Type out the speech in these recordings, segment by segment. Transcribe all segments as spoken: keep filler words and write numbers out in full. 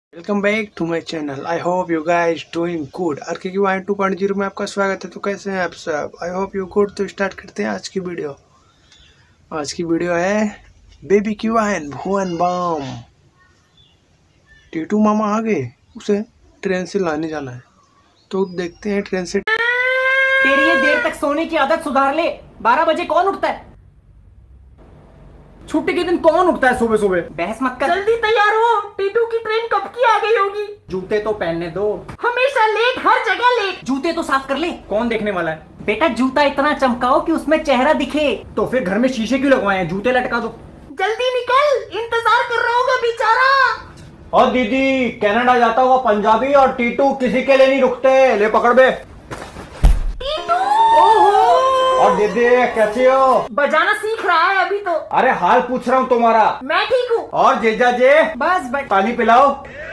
Welcome back to my channel. I hope you guys doing good. R K Q I two point zero में आपका स्वागत है। तो कैसे हैं आप सब? I hope you good. तो स्टार्ट करते हैं आज की वीडियो। आज की वीडियो है baby Q I Bhuvan Bam. Titu Mama आ गए, उसे ट्रेन से लाने जाना है, तो देखते हैं ट्रेन से। तेरी ये देर तक सोने की आदत सुधार ले। बारह बजे कौन उठता है? छुट्टी के दिन कौन उठता है सुबह सुबह? बहस मत कर। जल्दी तैयार हो, टीटू की ट्रेन कब की आ गई होगी। जूते तो पहनने दो। हमेशा लेट, हर जगह लेट। जूते तो साफ कर ले। कौन देखने वाला है? बेटा जूता इतना चमकाओ कि उसमें चेहरा दिखे। तो फिर घर में शीशे क्यों लगवाए हैं? जूते लटका दो। जल्दी निकल, इंतजार कर रहा होगा बेचारा। और दीदी कनाडा जाता हुआ पंजाबी और टीटू किसी के लिए नहीं रुकते। ले पकड़ बे। टीटू ओहो। और दीदी कैसे हो? बजाना सीख रहा है अभी तो। अरे हाल पूछ रहा हूँ तुम्हारा। मैं ठीक हूँ। और जीजा जी बस बट पानी पिलाओ।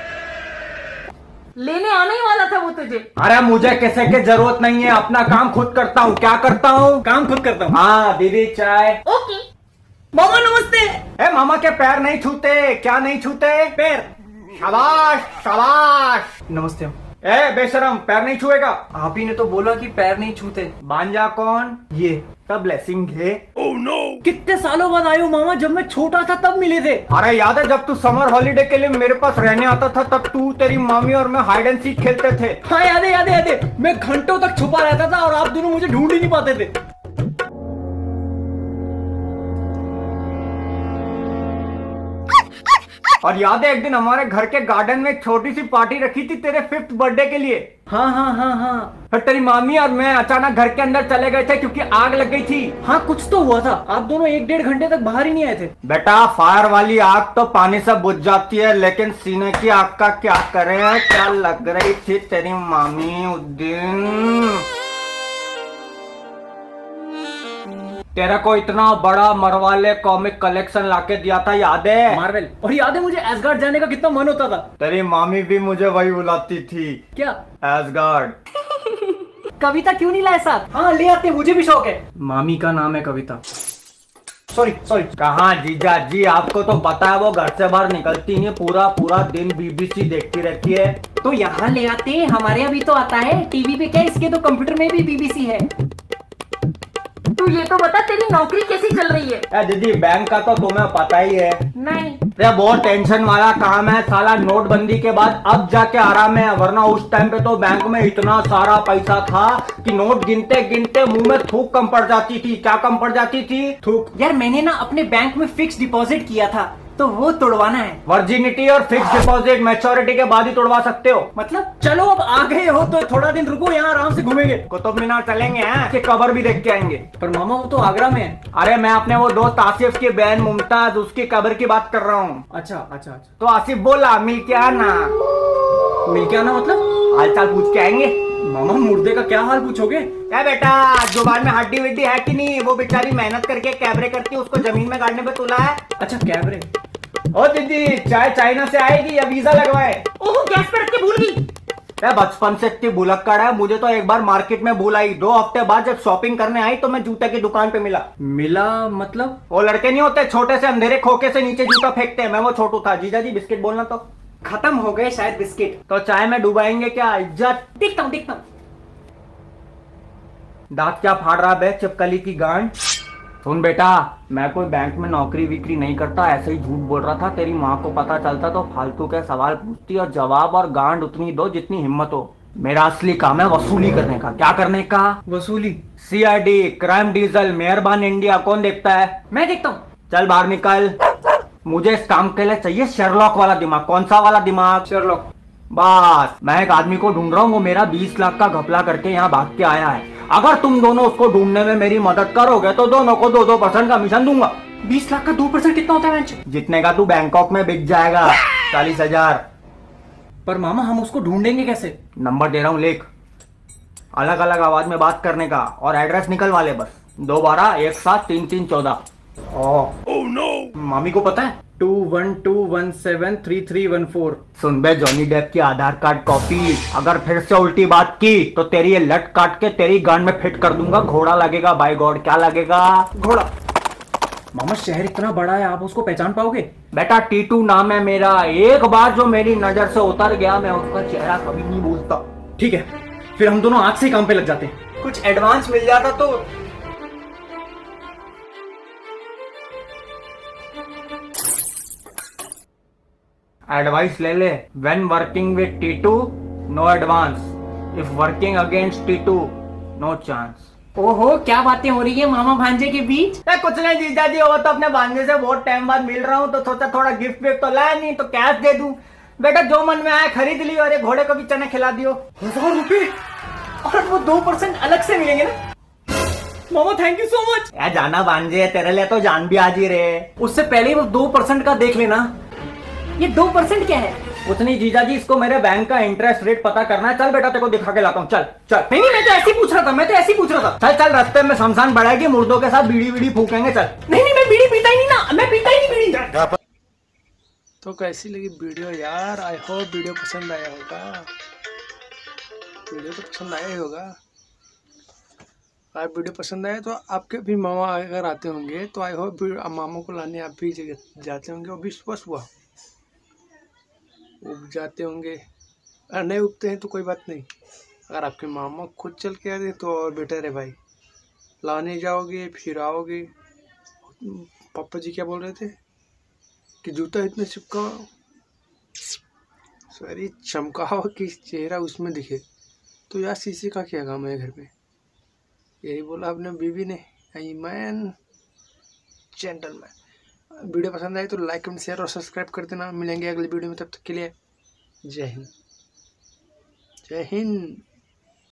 लेने आने ही वाला था वो तुझे। अरे मुझे किसी की जरूरत नहीं है, अपना काम खुद करता हूँ। क्या करता हूँ? काम खुद करता हूँ। हाँ दीदी चाय। ओके मामा नमस्ते। ए मामा के पैर नहीं छूते। क्या नहीं छूते? पैर। शाबाश शाबाश। नमस्ते। ए बेशरम, पैर नहीं छुएगा। आप ही ने तो बोला कि पैर नहीं छूते। बांजा कौन? ये तब ब्लेसिंग है। oh, no. कितने सालों बाद आए हो मामा? जब मैं छोटा था तब मिले थे। अरे याद है जब तू समर हॉलीडे के लिए मेरे पास रहने आता था, तब तू तेरी मामी और मैं हाइड एंड सीक खेलते थे। हाँ याद है याद है याद है। मैं घंटों तक छुपा रहता था और आप दोनों मुझे ढूंढ ही नहीं पाते थे। और याद है एक दिन हमारे घर के गार्डन में एक छोटी सी पार्टी रखी थी तेरे फिफ्थ बर्थडे के लिए। हाँ हाँ हाँ हाँ। फिर तेरी मामी और मैं अचानक घर के अंदर चले गए थे क्योंकि आग लग गई थी। हाँ कुछ तो हुआ था। आप दोनों एक डेढ़ घंटे तक बाहर ही नहीं आए थे। बेटा फायर वाली आग तो पानी से बुझ जाती है, लेकिन सीने की आग का क्या करें? क्या लग रही थी तेरी मामी उस दिन? तेरा को इतना बड़ा मरवाले कॉमिक कलेक्शन लाके दिया था, याद है? मार्वल। और याद है मुझे एसगार्ड जाने का कितना मन होता था। तेरी मामी भी मुझे वही बुलाती थी। क्या? एसगार्ड। कविता क्यों नहीं लाए साथ? हाँ ले आते, मुझे भी शौक है। मामी का नाम है कविता। Sorry sorry. कहाँ जीजा जी, आपको तो पता है वो घर से बाहर निकलती नहीं, पूरा पूरा दिन बीबीसी देखती रहती है। तो यहाँ ले आते, हमारे यहाँ भी तो आता है टीवी पे। क्या इसके तो कंप्यूटर में भी बीबीसी है। तू ये तो बता तेरी नौकरी कैसी चल रही है? ए दीदी बैंक का तो तुम्हें पता ही है। नहीं। ये बहुत टेंशन वाला काम है साला। नोटबंदी के बाद अब जाके आराम है, वरना उस टाइम पे तो बैंक में इतना सारा पैसा था कि नोट गिनते गिनते मुंह में थूक कम पड़ जाती थी। क्या कम पड़ जाती थी? थूक। यार मैंने ना अपने बैंक में फिक्स डिपॉजिट किया था, तो वो तोड़वाना है। वर्जिनिटी और फिक्स डिपॉजिट मैच्योरिटी के बाद ही तोड़वा सकते हो। मतलब चलो अब आ गए हो तो थोड़ा दिन रुको, यहाँ आराम से घूमेंगे। कुतुब मीनार चलेंगे हैं कि कबर भी देख के आएंगे? पर मामा वो तो आगरा में है। अरे मैं अपने वो दोस्त आसिफ की बहन मुमताज, उसकी कबर की बात कर रहा हूँ। अच्छा अच्छा अच्छा। तो आसिफ बोला मिल के आना। मिल के आना मतलब? हाल चाल पूछ के आएंगे। मामा मुर्दे का क्या हाल पूछोगे? क्या बेटा, जुबान में हड्डी वड्डी है कि नहीं? वो बेचारी मेहनत करके कैबरे करती है, उसको जमीन में गाड़ने पे तुला है। अच्छा कैबरे। ओ दीदी चाय चाइना से आएगी या वीजा लगवाए? ओहो गैस पे रख के भूल गई। क्या बचपन से इतनी भुलक्कड़ है, मुझे तो एक बार मार्केट में भूल आई। दो हफ्ते बाद जब शॉपिंग करने आई तो मैं जूते की दुकान पे मिला। मिला मतलब? वो लड़के नहीं होते छोटे से अंधेरे खोखे से नीचे जूता फेंकते हैं, मैं वो छोटू था। जीजा जी बिस्किट बोलना। तो खत्म हो गए शायद बिस्किट। तो चाय में डुबाएंगे क्या? इज्जत। देखता हूँ देखता हूँ। दांत क्या फाड़ रहा बे चिपकली की गांड? सुन बेटा, मैं कोई बैंक में नौकरी विक्री नहीं करता, ऐसे ही झूठ बोल रहा था। तेरी माँ को पता चलता तो फालतू के सवाल पूछती और जवाब और गांड उतनी दो जितनी हिम्मत हो। मेरा असली काम है वसूली करने का। क्या करने का? वसूली। सीआईडी, क्राइम डीजल, मेहरबान इंडिया कौन देखता है? मैं देखता हूँ। चल बाहर निकल। मुझे इस काम के लिए चाहिए शेरलॉक वाला दिमाग। कौन सा वाला दिमाग? शेरलॉक। बस मैं एक आदमी को ढूंढ रहा हूँ, वो मेरा बीस लाख का घपला करके यहाँ भाग के आया है। अगर तुम दोनों उसको ढूंढने में मेरी मदद करोगे तो दोनों को दो दो परसेंट कमीशन दूंगा। बीस लाख का दो परसेंट कितना होता है? जितने का तू बैंकॉक में बिक जाएगा, चालीस हजार। पर मामा हम उसको ढूंढेंगे कैसे? नंबर दे रहा हूँ, लेख। अलग अलग आवाज में बात करने का और एड्रेस निकलवा ले बस। दो बारह एक सात तीन तीन चौदह। Oh no. मामी को पता है? Two one two one seven three three one four. सुन बे जॉनी डेप की आधार कार्ड कॉपी, अगर फिर से उल्टी बात की तो तेरी ये लट काट के तेरी गांड में फिट कर दूंगा। घोड़ा लगेगा बाय गॉड। क्या लगेगा? घोड़ा। मामा शहर इतना बड़ा है, आप उसको पहचान पाओगे? बेटा टीटू नाम है मेरा, एक बार जो मेरी नजर से उतर गया मैं उसका चेहरा कभी नहीं भूलता। ठीक है, फिर हम दोनों आज से ही काम पे लग जाते हैं। कुछ एडवांस मिल जाता तो। एडवाइस ले ले, when working with Titu no advance, if working against Titu no chance. ओहो, क्या बातें हो रही है मामा भांजे के बीच? कुछ नहीं जीजा जी, वो तो अपने भांजे से बहुत टाइम बाद मिल रहा हूँ तो सोचा थोड़ा गिफ्ट विफ्ट तो लाया नहीं तो कैश दे दूं। बेटा जो मन में आया खरीद ली और एक घोड़े को भी चने खिला दियो। हजार रुपए और वो दो परसेंट अलग से मिलेंगे ना? मामा थैंक यू सो मच। यार जाना भांजे, तेरे लिए तो जान भी आज ही रहे। उससे पहले वो दो परसेंट का देख लेना। ये दो परसेंट क्या है? उतनी जीजा जी, इसको मेरे बैंक का इंटरेस्ट रेट पता करना है। चल बेटा तेरे को दिखा के लाता हूँ, चल चल। नहीं नहीं, मैं तो ऐसे ही पूछ रहा था, मैं तो ऐसे ही पूछ रहा था। चल चल, रास्ते में शमशान बढ़ाएगी, मुर्दों के साथ बीड़ी बीड़ी फूकेंगे, चल। नहीं नहीं, मैं बीड़ी पीता ही नहीं ना, मैं पीता ही नहीं बीड़ी। तो कैसी लगी वीडियो यार? आई होप वीडियो पसंद आया होगा। वीडियो तो पसंद आया ही होगा। अगर वीडियो पसंद आए तो आपके भी मामा अगर आते होंगे तो आई होप मामा को लाने आप भी जाते होंगे। और भी सुबह सुबह उग जाते होंगे, अगर नहीं उगते हैं तो कोई बात नहीं। अगर आपके मामा खुद चल के आते तो और बेटर है भाई। लाने जाओगे फिर आओगे। पापा जी क्या बोल रहे थे कि जूता इतने चिपका सॉरी चमकाओ कि चेहरा उसमें दिखे। तो यार शीशे का क्या काम है घर पे? यही बोला अपने बीवी ने। I man gentleman. वीडियो पसंद आई तो लाइक कमेंट शेयर और सब्सक्राइब कर देना। मिलेंगे अगली वीडियो में, तब तक के लिए जय हिंद। जय हिंद।